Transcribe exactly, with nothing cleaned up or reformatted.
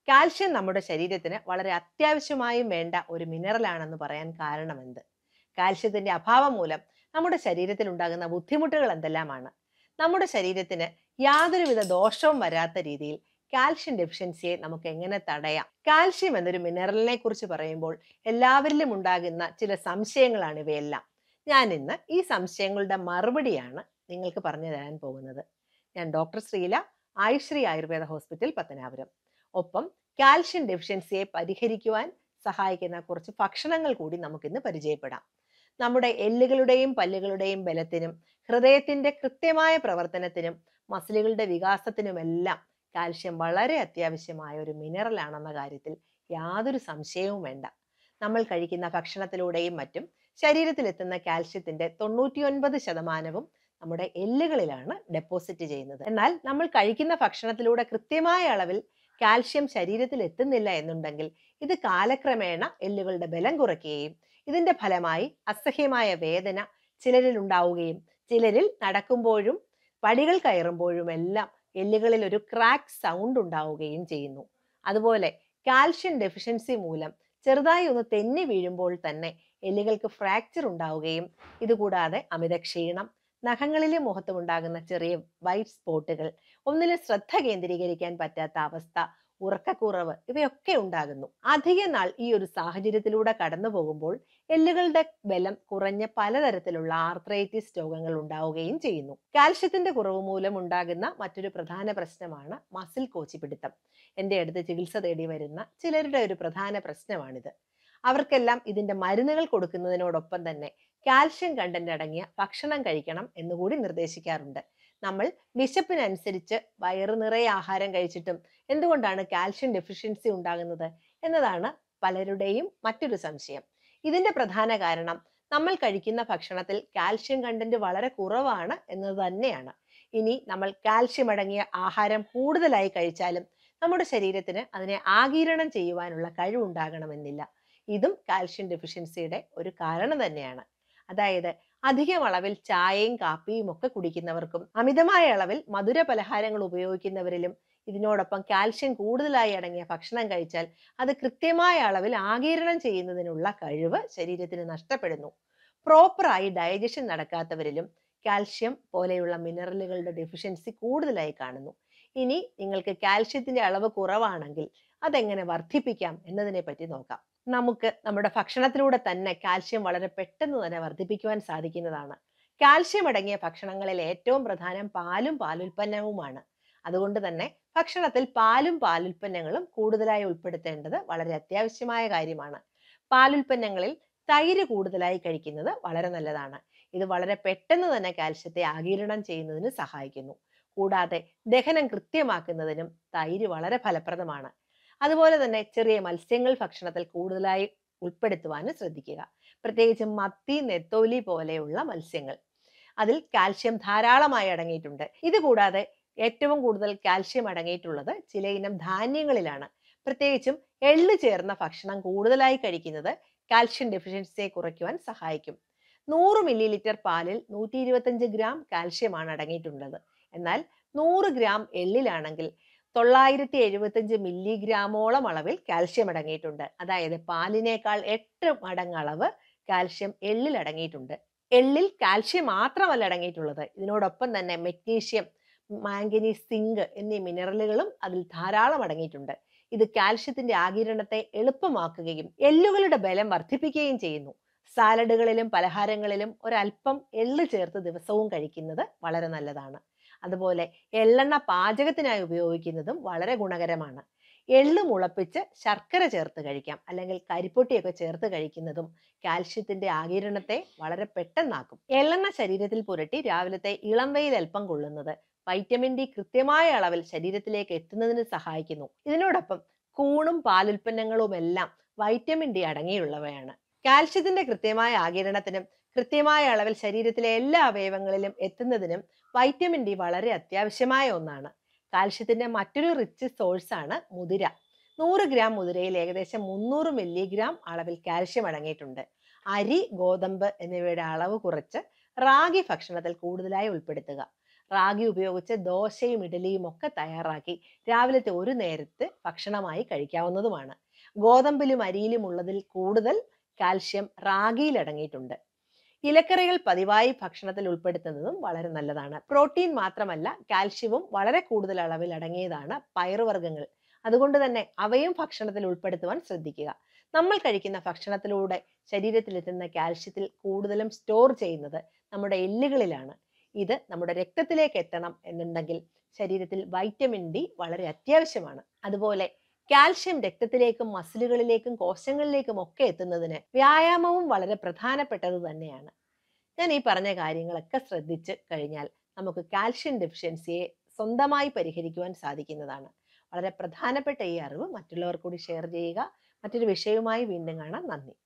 Calcium നമ്മുടെ ശരീരത്തിന് വളരെ അത്യാവശ്യമായും വേണ്ട ഒരു മിനറലാണെന്ന് പറയാൻ കാരണമെന്ത്? കാൽഷ്യത്തിന്റെ അഭാവം മൂലം നമ്മുടെ ശരീരത്തിൽ ഉണ്ടാകുന്ന ബുദ്ധിമുട്ടുകൾ എന്തെല്ലാമാണ്? നമ്മുടെ ശരീരത്തിന് യാതൊരുവിധ ദോഷവും വരാത്ത രീതിയിൽ കാൽഷ്യം ഡെഫിഷ്യൻസിയെ നമുക്ക് എങ്ങനെ തടയാം? കാൽഷ്യം എന്നൊരു മിനറലിനെ കുറിച്ച് പറയുമ്പോൾ എല്ലാവരിലും ഉണ്ടാകുന്ന ചില സംശയങ്ങളാണ് ഇവയെല്ലാം. ഞാൻ ഇന്ന് ഈ സംശയങ്ങളുടെ മറുപടിയാണ് നിങ്ങൾക്ക് പറഞ്ഞു തരാൻ പോകുന്നത്. ഞാൻ ഡോക്ടർ ശ്രീല, ആയുശ്രീ ആയുർവേദ ഹോസ്പിറ്റൽ, പത്തനാപുരം. ഒപ്പം കാൽഷ്യം ഡെഫിഷ്യൻസിയെ പരിഹരിക്കുവാൻ സഹായിക്കുന്ന കുറച്ച് ഭക്ഷണങ്ങൾ കൂടി നമുക്കിന്ന് പരിചയപ്പെടാം. നമ്മുടെ എല്ലുകളുടെയും പല്ലുകളുടെയും ബലത്തിനും ഹൃദയത്തിന്റെ കൃത്യമായ പ്രവർത്തനത്തിനും മസിലുകളുടെ വികാസത്തിനുമെല്ലാം കാൽഷ്യം വളരെ അത്യാവശ്യമായ ഒരു മിനറൽ ആണെന്ന കാര്യത്തിൽ യാതൊരു സംശയവും വേണ്ട. നമ്മൾ കഴിക്കുന്ന ഭക്ഷണത്തിലൂടെയും മറ്റും ശരീരത്തിലെത്തുന്ന കാൽഷ്യത്തിന്റെ തൊണ്ണൂറ്റിയൊൻപത് ശതമാനവും നമ്മുടെ എല്ലുകളിലാണ് ഡെപ്പോസിറ്റ് ചെയ്യുന്നത്. എന്നാൽ നമ്മൾ കഴിക്കുന്ന ഭക്ഷണത്തിലൂടെ കൃത്യമായ അളവിൽ കാൽഷ്യം ശരീരത്തിൽ എത്തുന്നില്ല എന്നുണ്ടെങ്കിൽ ഇത് കാലക്രമേണ എല്ലുകളുടെ ബലം കുറയ്ക്കുകയും ഇതിന്റെ ഫലമായി അസഹ്യമായ വേദന ചിലരിൽ ഉണ്ടാവുകയും ചിലരിൽ നടക്കുമ്പോഴും പടികൾ കയറുമ്പോഴും എല്ലാം എല്ലുകളിൽ ഒരു ക്രാക്ക് സൗണ്ട് ഉണ്ടാവുകയും ചെയ്യുന്നു. അതുപോലെ കാൽഷ്യം ഡെഫിഷ്യൻസി മൂലം ചെറുതായി ഒന്ന് തെന്നി വീഴുമ്പോൾ തന്നെ എല്ലുകൾക്ക് ഫ്രാക്ചർ ഉണ്ടാവുകയും ഇതുകൂടാതെ അമിത ക്ഷീണം, നഖങ്ങളിലും മുഖത്തും ഉണ്ടാകുന്ന ചെറിയ വൈറ്റ് സ്പോട്ടുകൾ, ഒന്നിലും ശ്രദ്ധ കേന്ദ്രീകരിക്കാൻ പറ്റാത്ത അവസ്ഥ, ഉറക്കക്കുറവ് ഇവയൊക്കെ ഉണ്ടാകുന്നു. അധിക നാൾ ഈ ഒരു സാഹചര്യത്തിലൂടെ കടന്നു പോകുമ്പോൾ എല്ലുകളുടെ ബലം കുറഞ്ഞ പലതരത്തിലുള്ള ആർത്രൈറ്റിസ് രോഗങ്ങൾ ഉണ്ടാവുകയും ചെയ്യുന്നു. കാൽഷ്യത്തിന്റെ കുറവ് മൂലം ഉണ്ടാകുന്ന മറ്റൊരു പ്രധാന പ്രശ്നമാണ് മസിൽ കോച്ചിപ്പിടുത്തം. എൻ്റെ അടുത്ത് ചികിത്സ തേടി വരുന്ന ചിലരുടെ ഒരു പ്രധാന പ്രശ്നമാണിത്. അവർക്കെല്ലാം ഇതിന്റെ മരുന്നുകൾ കൊടുക്കുന്നതിനോടൊപ്പം തന്നെ കാൽഷ്യം കണ്ടന്റ് അടങ്ങിയ ഭക്ഷണം കഴിക്കണം എന്നുകൂടി നിർദ്ദേശിക്കാറുണ്ട്. നമ്മൾ വിശപ്പിനനുസരിച്ച് വയറു നിറയെ ആഹാരം കഴിച്ചിട്ടും എന്തുകൊണ്ടാണ് കാൽഷ്യം ഡെഫിഷ്യൻസി ഉണ്ടാകുന്നത് എന്നതാണ് പലരുടെയും മറ്റൊരു സംശയം. ഇതിന്റെ പ്രധാന കാരണം നമ്മൾ കഴിക്കുന്ന ഭക്ഷണത്തിൽ കാൽഷ്യം കണ്ടന്റ് വളരെ കുറവാണ് എന്നത് തന്നെയാണ്. ഇനി നമ്മൾ കാൽഷ്യം അടങ്ങിയ ആഹാരം കൂടുതലായി കഴിച്ചാലും നമ്മുടെ ശരീരത്തിന് അതിനെ ആഗിരണം ചെയ്യുവാനുള്ള കഴിവുണ്ടാകണമെന്നില്ല. ഇതും കാൽഷ്യം ഡെഫിഷ്യൻസിയുടെ ഒരു കാരണം തന്നെയാണ്. അതായത് അധികം അളവിൽ ചായയും കാപ്പിയും ഒക്കെ കുടിക്കുന്നവർക്കും അമിതമായ അളവിൽ മധുര പലഹാരങ്ങൾ ഉപയോഗിക്കുന്നവരിലും ഇതിനോടൊപ്പം കാൽഷ്യം കൂടുതലായി അടങ്ങിയ ഭക്ഷണം കഴിച്ചാൽ അത് കൃത്യമായ അളവിൽ ആഗിരണം ചെയ്യുന്നതിനുള്ള കഴിവ് ശരീരത്തിന് നഷ്ടപ്പെടുന്നു. പ്രോപ്പറായി ഡൈജഷൻ നടക്കാത്തവരിലും കാൽഷ്യം പോലെയുള്ള മിനറലുകളുടെ ഡെഫിഷ്യൻസി കൂടുതലായി കാണുന്നു. ഇനി നിങ്ങൾക്ക് കാൽഷ്യത്തിന്റെ അളവ് കുറവാണെങ്കിൽ അതെങ്ങനെ വർദ്ധിപ്പിക്കാം എന്നതിനെ പറ്റി നോക്കാം. നമുക്ക് നമ്മുടെ ഭക്ഷണത്തിലൂടെ തന്നെ കാൽഷ്യം വളരെ പെട്ടെന്ന് തന്നെ വർദ്ധിപ്പിക്കുവാൻ സാധിക്കുന്നതാണ്. കാൽഷ്യം അടങ്ങിയ ഭക്ഷണങ്ങളിൽ ഏറ്റവും പ്രധാനം പാലും പാലുൽപ്പന്നവുമാണ്. അതുകൊണ്ട് തന്നെ ഭക്ഷണത്തിൽ പാലും പാലുൽപ്പന്നങ്ങളും കൂടുതലായി ഉൾപ്പെടുത്തേണ്ടത് വളരെ അത്യാവശ്യമായ കാര്യമാണ്. പാലുൽപ്പന്നങ്ങളിൽ തൈര് കൂടുതലായി കഴിക്കുന്നത് വളരെ നല്ലതാണ്. ഇത് വളരെ പെട്ടെന്ന് തന്നെ കാൽഷ്യത്തെ ആഗിരണം ചെയ്യുന്നതിന് സഹായിക്കുന്നു. കൂടാതെ ദഹനം കൃത്യമാക്കുന്നതിനും തൈര് വളരെ ഫലപ്രദമാണ്. അതുപോലെ തന്നെ ചെറിയ മത്സ്യങ്ങൾ ഭക്ഷണത്തിൽ കൂടുതലായി ഉൾപ്പെടുത്തുവാനും ശ്രദ്ധിക്കുക. പ്രത്യേകിച്ചും മത്തി, നെത്തോലി പോലെയുള്ള മത്സ്യങ്ങൾ. അതിൽ കാൽഷ്യം ധാരാളമായി അടങ്ങിയിട്ടുണ്ട്. ഇതുകൂടാതെ ഏറ്റവും കൂടുതൽ കാൽഷ്യം അടങ്ങിയിട്ടുള്ളത് ചില ഇനം ധാന്യങ്ങളിലാണ്. പ്രത്യേകിച്ചും എള്ള് ചേർന്ന ഭക്ഷണം കൂടുതലായി കഴിക്കുന്നത് കാൽഷ്യം ഡെഫിഷ്യൻസിയെ കുറയ്ക്കുവാൻ സഹായിക്കും. നൂറ് മില്ലി ലിറ്റർ പാലിൽ നൂറ്റി ഇരുപത്തഞ്ച് ഗ്രാം കാൽഷ്യമാണ് അടങ്ങിയിട്ടുള്ളത്. എന്നാൽ നൂറ് ഗ്രാം എള്ളിലാണെങ്കിൽ തൊള്ളായിരത്തി എഴുപത്തഞ്ച് മില്ലിഗ്രാമോളം അളവിൽ കാൽഷ്യം അടങ്ങിയിട്ടുണ്ട്. അതായത് പാലിനേക്കാൾ എട്ട് മടങ്ങ് അളവ് കാൽഷ്യം എള്ളിൽ അടങ്ങിയിട്ടുണ്ട്. എള്ളിൽ കാൽഷ്യം മാത്രമല്ല അടങ്ങിയിട്ടുള്ളത്, ഇതിനോടൊപ്പം തന്നെ മെഗ്നീഷ്യം, മാംഗനീസ്, സിങ്ക് എന്നീ മിനറലുകളും അതിൽ ധാരാളം അടങ്ങിയിട്ടുണ്ട്. ഇത് കാൽഷ്യത്തിന്റെ ആഗിരണത്തെ എളുപ്പമാക്കുകയും എല്ലുകളുടെ ബലം വർദ്ധിപ്പിക്കുകയും ചെയ്യുന്നു. സാലഡുകളിലും പലഹാരങ്ങളിലും ഒരല്പം എള്ള് ചേർത്ത് ദിവസവും കഴിക്കുന്നത് വളരെ നല്ലതാണ്. അതുപോലെ എള്ളെണ്ണ പാചകത്തിനായി ഉപയോഗിക്കുന്നതും വളരെ ഗുണകരമാണ്. എള്ള് മുളപ്പിച്ച് ശർക്കര ചേർത്ത് കഴിക്കാം, അല്ലെങ്കിൽ കരിപ്പൊട്ടിയൊക്കെ ചേർത്ത് കഴിക്കുന്നതും കാൽഷ്യത്തിന്റെ ആഗിരണത്തെ വളരെ പെട്ടെന്നാക്കും. എള്ളെണ്ണ ശരീരത്തിൽ പുരട്ടി രാവിലത്തെ ഇളം വെയിൽ അല്പം കൊള്ളുന്നത് വൈറ്റമിൻ ഡി കൃത്യമായ അളവിൽ ശരീരത്തിലേക്ക് എത്തുന്നതിന് സഹായിക്കുന്നു. ഇതിനോടൊപ്പം കൂണും പാലുൽപ്പന്നങ്ങളും എല്ലാം വൈറ്റമിൻ ഡി അടങ്ങിയുള്ളവയാണ്. കാൽഷ്യത്തിന്റെ കൃത്യമായ ആഗിരണത്തിനും കൃത്യമായ അളവിൽ ശരീരത്തിലെ എല്ലാ അവയവങ്ങളിലും എത്തുന്നതിനും വൈറ്റമിൻ ഡി വളരെ അത്യാവശ്യമായ ഒന്നാണ്. കാൽഷ്യത്തിന്റെ മറ്റൊരു റിച്ച് സോഴ്സ് ആണ് മുതിര. നൂറ് ഗ്രാം മുതിരയിൽ ഏകദേശം മുന്നൂറ് മില്ലിഗ്രാം അളവിൽ കാൽഷ്യം അടങ്ങിയിട്ടുണ്ട്. അരി, ഗോതമ്പ് എന്നിവയുടെ അളവ് കുറച്ച് റാഗി ഭക്ഷണത്തിൽ കൂടുതലായി ഉൾപ്പെടുത്തുക. റാഗി ഉപയോഗിച്ച് ദോശയും ഇഡലിയും ഒക്കെ തയ്യാറാക്കി രാവിലത്തെ ഒരു നേരത്തെ ഭക്ഷണമായി കഴിക്കാവുന്നതുമാണ്. ഗോതമ്പിലും അരിയിലും ഉള്ളതിൽ കൂടുതൽ കാൽഷ്യം റാഗിയിൽ അടങ്ങിയിട്ടുണ്ട്. ഇലക്കറികൾ പതിവായി ഭക്ഷണത്തിൽ ഉൾപ്പെടുത്തുന്നതും വളരെ നല്ലതാണ്. പ്രോട്ടീൻ മാത്രമല്ല, കാൽഷ്യവും വളരെ കൂടുതൽ അളവിൽ അടങ്ങിയതാണ് പയറുവർഗ്ഗങ്ങൾ. അതുകൊണ്ട് തന്നെ അവയും ഭക്ഷണത്തിൽ ഉൾപ്പെടുത്തുവാൻ ശ്രദ്ധിക്കുക. നമ്മൾ കഴിക്കുന്ന ഭക്ഷണത്തിലൂടെ ശരീരത്തിലെത്തുന്ന കാൽഷ്യത്തിൽ കൂടുതലും സ്റ്റോർ ചെയ്യുന്നത് നമ്മുടെ എല്ലുകളിലാണ്. ഇത് നമ്മുടെ രക്തത്തിലേക്ക് എത്തണം എന്നുണ്ടെങ്കിൽ ശരീരത്തിൽ വൈറ്റമിൻ ഡി വളരെ അത്യാവശ്യമാണ്. അതുപോലെ കാൽഷ്യം രക്തത്തിലേക്കും മസിലുകളിലേക്കും കോശങ്ങളിലേക്കും ഒക്കെ എത്തുന്നതിന് വ്യായാമവും വളരെ പ്രധാനപ്പെട്ടത് തന്നെയാണ്. ഞാൻ ഈ പറഞ്ഞ കാര്യങ്ങളൊക്കെ ശ്രദ്ധിച്ച് കഴിഞ്ഞാൽ നമുക്ക് കാൽഷ്യം ഡെഫിഷ്യൻസിയെ സ്വന്തമായി പരിഹരിക്കുവാൻ സാധിക്കുന്നതാണ്. വളരെ പ്രധാനപ്പെട്ട ഈ അറിവ് മറ്റുള്ളവർ കൂടി ഷെയർ ചെയ്യുക. മറ്റൊരു വിഷയവുമായി വീണ്ടും കാണാം. നന്ദി.